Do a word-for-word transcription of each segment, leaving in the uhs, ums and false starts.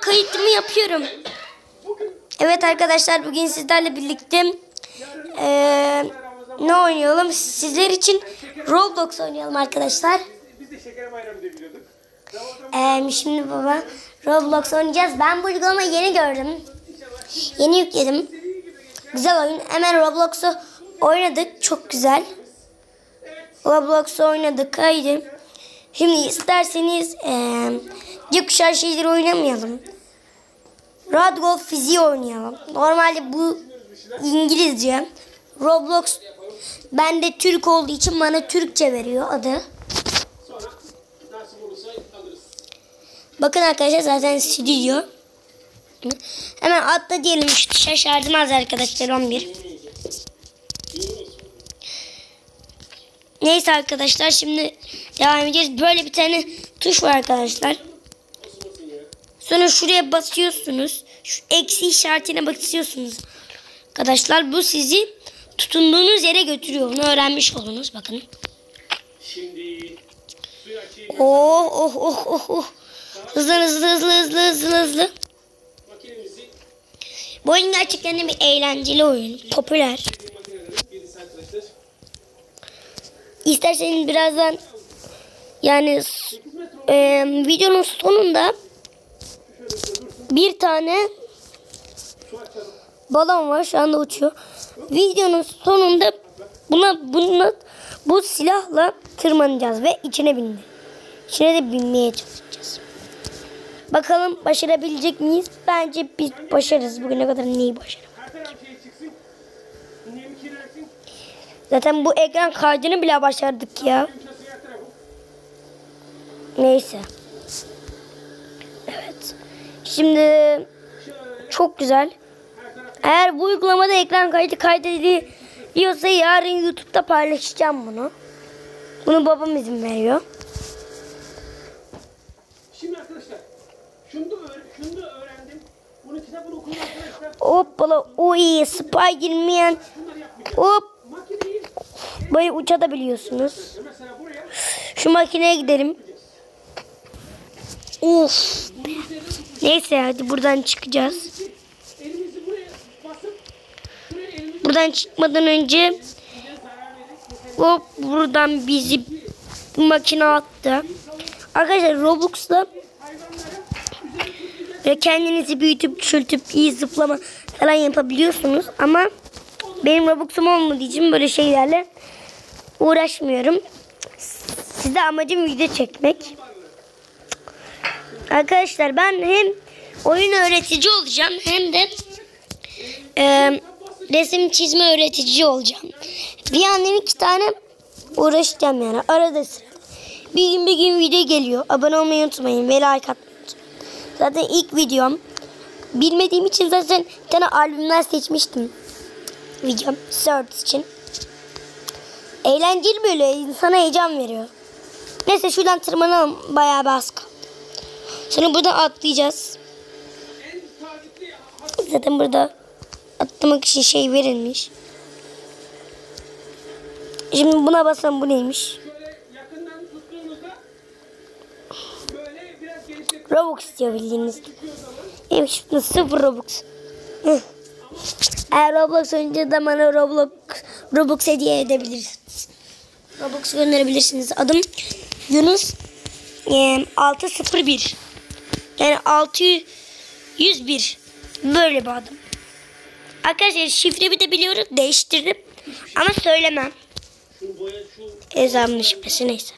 kayıtımı yapıyorum. Evet arkadaşlar, bugün sizlerle birlikte ee, ne oynayalım? Sizler için Roblox oynayalım arkadaşlar. Ee, şimdi baba Roblox oynayacağız. Ben bu uygulamayı yeni gördüm. Yeni yükledim. Güzel oyun. Hemen Roblox'u oynadık. Çok güzel. Roblox'u oynadık. Haydi. Şimdi isterseniz ee, gökkuşağı şeyleri oynamayalım. Radgol fiziği oynayalım. Normalde bu İngilizce. Roblox bende Türk olduğu için bana Türkçe veriyor adı. Bakın arkadaşlar, zaten stüdyo. Hemen atla diyelim. Şaşardınız arkadaşlar. on bir. Neyse arkadaşlar, şimdi devam edeceğiz. Böyle bir tane tuş var arkadaşlar. Sonra şuraya basıyorsunuz. Şu eksi işaretine basıyorsunuz. Arkadaşlar bu sizi tutunduğunuz yere götürüyor. Bunu öğrenmiş oldunuz. Bakın. Oh oh oh oh oh. Hızlı hızlı hızlı hızlı hızlı hızlı. Bu oyun gerçekten de bir eğlenceli oyun. Popüler. İsterseniz birazdan yani e, videonun sonunda bir tane balon var, şu anda uçuyor. Videonun sonunda buna buna bu silahla tırmanacağız ve içine bineceğiz. İçine de binmeye çalışacağız. Bakalım başarabilecek miyiz? Bence biz başarırız. Bugüne kadar neyi başaramadık? Zaten bu ekran kaydını bile başardık ya. Neyse. Evet. Şimdi çok güzel. Eğer bu uygulamada ekran kaydı kaydediliyorsa yarın YouTube'da paylaşacağım bunu. Bunu babam izin veriyor. Şimdi arkadaşlar şunu da, öğren şunu da öğrendim. Bunu kitabını okudum arkadaşlar. Hoppala, o iyi. Spy girmeyen. Hop. Böyle uçabiliyorsunuz. Şu makineye gidelim. Uf. Neyse, hadi buradan çıkacağız. Buradan çıkmadan önce hop, buradan bizi makine attı. Arkadaşlar Roblox'ta ve kendinizi büyütüp küçültüp iyi zıplama falan yapabiliyorsunuz. Ama benim Roblox'um olmadığı için böyle şeylerle uğraşmıyorum. Size amacım video çekmek. Arkadaşlar ben hem oyun öğretici olacağım hem de e, resim çizme öğretici olacağım. Bir yandan iki tane uğraşacağım yani arada sırada. Bir gün bir gün video geliyor. Abone olmayı unutmayın ve like atmayı unutmayın. Zaten ilk videom. Bilmediğim için zaten bir tane albümler seçmiştim. Videom Search için. Eğlenceli, böyle insana heyecan veriyor. Neyse şuradan tırmanalım. Bayağı bas kaldı. Sonra buradan atlayacağız. Zaten burada atlamak için şey verilmiş. Şimdi buna basalım. Bu neymiş? Robux diyor bildiğiniz. Neymiş? Sıfır Robux. Eğer Roblox oynayınca da bana Roblox, Robux hediye edebilirsiniz. Robux gönderebilirsiniz. Adım Yunus e, altı sıfır bir. Yani altı yüz bir. Böyle bir adım. Arkadaşlar şifremi de biliyorum. Değiştirdim. Ama söylemem. Hesabımın şifresi neyse.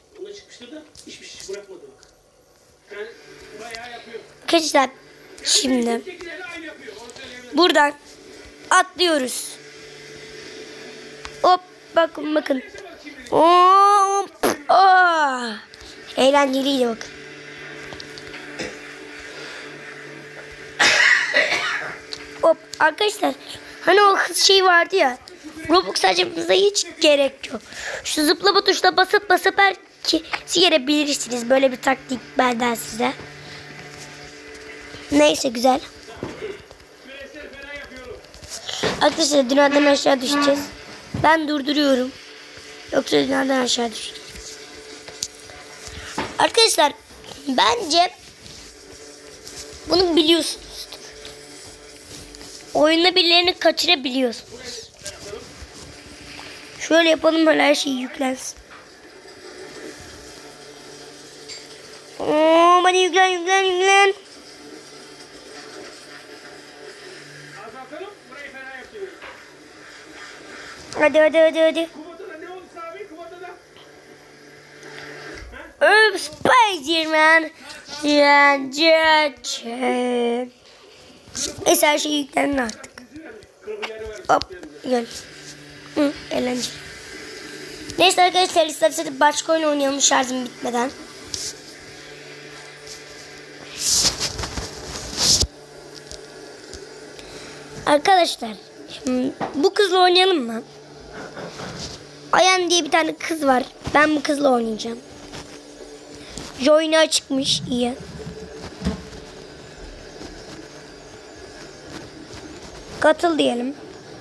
Arkadaşlar şimdi buradan atlıyoruz. Hop, bakın bakın. Hop. Oh. Eğlenceliydi bakın. Hop arkadaşlar, hani o şey vardı ya, Roblox açmanıza hiç gerek yok. Şu zıplama tuşuna basıp basıp herkesi yerebilirsiniz. Böyle bir taktik benden size. Neyse, güzel. Arkadaşlar dünyadan aşağı düşeceğiz. Ben durduruyorum. Yoksa dünyadan aşağı düşeceğiz. Arkadaşlar bence Bunu biliyorsunuz. Oyunda birilerini kaçırabiliyorsunuz. Şöyle yapalım, böyle her şey yüklensin. Oo, hadi yüklen yüklen yüklen. Azaltalım. Burayı fena yapıyor. Hadi hadi hadi hadi. Kubatada ne oldu abi? Kubatada. Oh, Spider-Man. Neyse, her şey yüklendi artık. Hop gel. Hı, eğlenceli. Neyse arkadaşlar, isterseniz başka oyun oynayalım şarjım bitmeden. Arkadaşlar şimdi bu kızla oynayalım mı? Ayan diye bir tane kız var. Ben bu kızla oynayacağım. Join'a çıkmış, iyi. Katıl diyelim.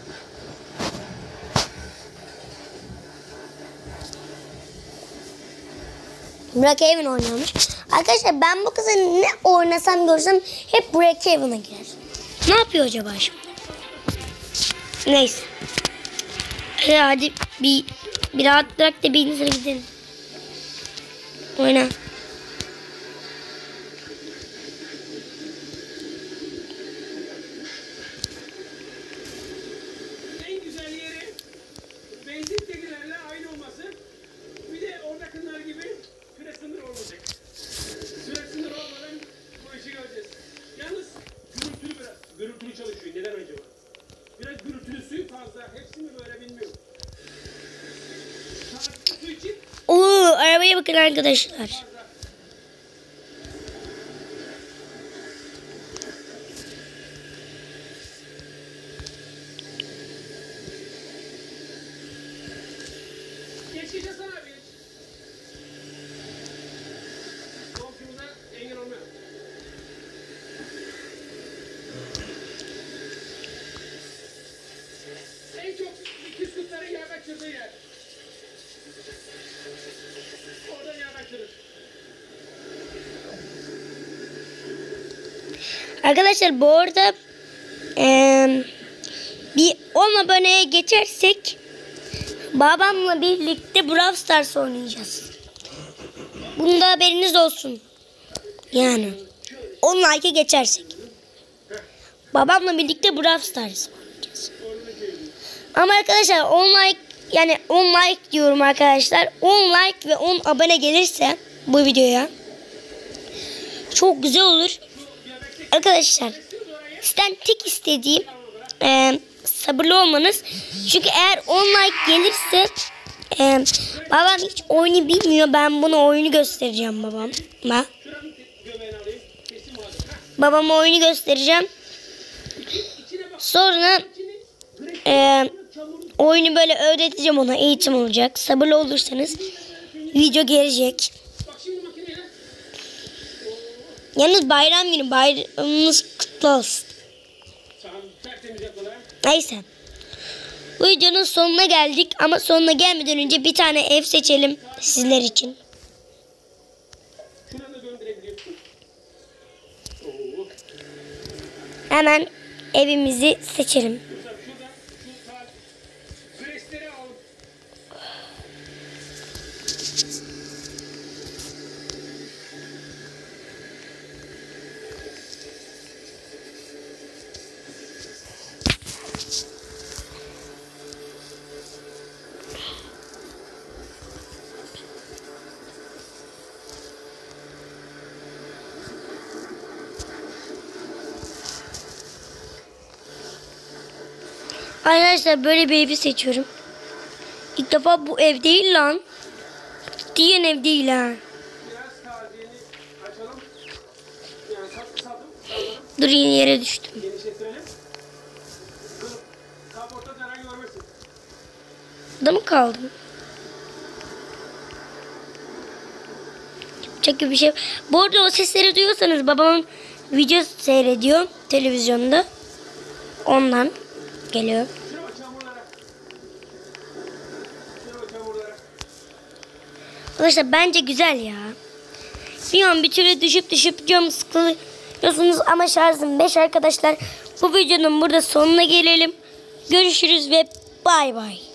Brookhaven oynuyormuş. Arkadaşlar ben bu kızı ne oynasam görsem hep Brookhaven'a girer. Ne yapıyor acaba şimdi? Neyse. E hadi bir, bir rahat bırak da bir insana gidelim. Oyna. En güzel yeri benzin teknelerle aynı olması. Bir de oradakiler gibi süre sınırı olmayacak. Süre sınırı olmadan bu işi göreceğiz. Yalnız gürültülü biraz. Gürültülü çalışıyor. Neden acaba? Biraz gürültülü suyu fazla. Hepsini böyle bilmiyorum. Sağlıklı su için Oo, arabaya bakın arkadaşlar. geçici sana bir. Komşumuza engel olmuyor. En çok küskütlerin yağda çırdığı yer. Orada yağda çırır. Arkadaşlar bu arada eee, bir on aboneye geçersek babamla birlikte Brawl Stars oynayacağız. Bunda haberiniz olsun. Yani on like'e geçersek babamla birlikte Brawl Stars oynayacağız. Ama arkadaşlar on like, yani on like diyorum arkadaşlar. on like ve on abone gelirse bu videoya çok güzel olur. Arkadaşlar sizden tek istediğim e, sabırlı olmanız. Çünkü eğer on like gelirse e, babam hiç oyunu bilmiyor. Ben bunu oyunu göstereceğim babama. Babama oyunu göstereceğim. Sonra e, oyunu böyle öğreteceğim ona. Eğitim olacak. Sabırlı olursanız video gelecek. Yalnız bayram günü, bayramınız kutlu olsun. Neyse. Bu videonun sonuna geldik ama sonuna gelmeden önce bir tane ev seçelim sizler için. Hemen evimizi seçelim. Arkadaşlar böyle bir evi seçiyorum. İlk defa bu ev değil lan. Diyen ev değil ha. Dur, yeni yere düştüm. Burada mı kaldım? Çok bir şey. Bu arada o sesleri duyuyorsanız babamın video seyrediyor televizyonda. Ondan geliyor. Arkadaşlar bence güzel ya. Bir an bir türlü düşüp düşüp canım sıkılı, diyorsunuz ama şarjım beş arkadaşlar. Bu videonun burada sonuna gelelim. Görüşürüz ve bay bay.